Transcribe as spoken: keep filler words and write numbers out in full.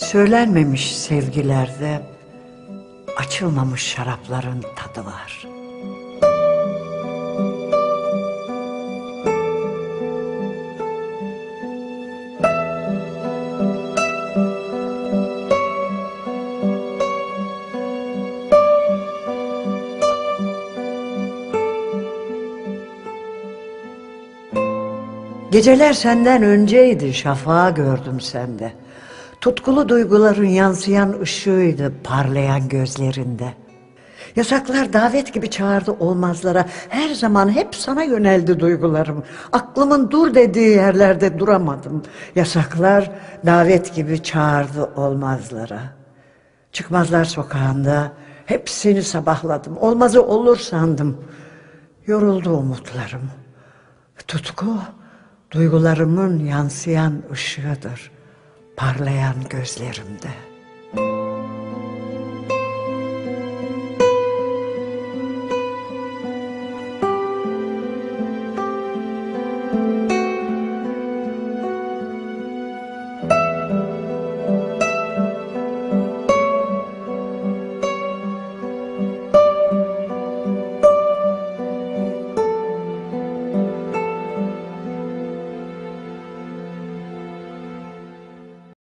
Söylenmemiş sevgilerde açılmamış şarapların tadı var. Geceler senden önceydi, şafağı gördüm sende. Tutkulu duyguların yansıyan ışığıydı parlayan gözlerinde. Yasaklar davet gibi çağırdı olmazlara. Her zaman hep sana yöneldi duygularım. Aklımın dur dediği yerlerde duramadım. Yasaklar davet gibi çağırdı olmazlara. Çıkmazlar sokağında hep seni sabahladım. Olmazı olur sandım. Yoruldu umutlarım. Tutku duygularımın yansıyan ışığıdır parlayan gözlerimde.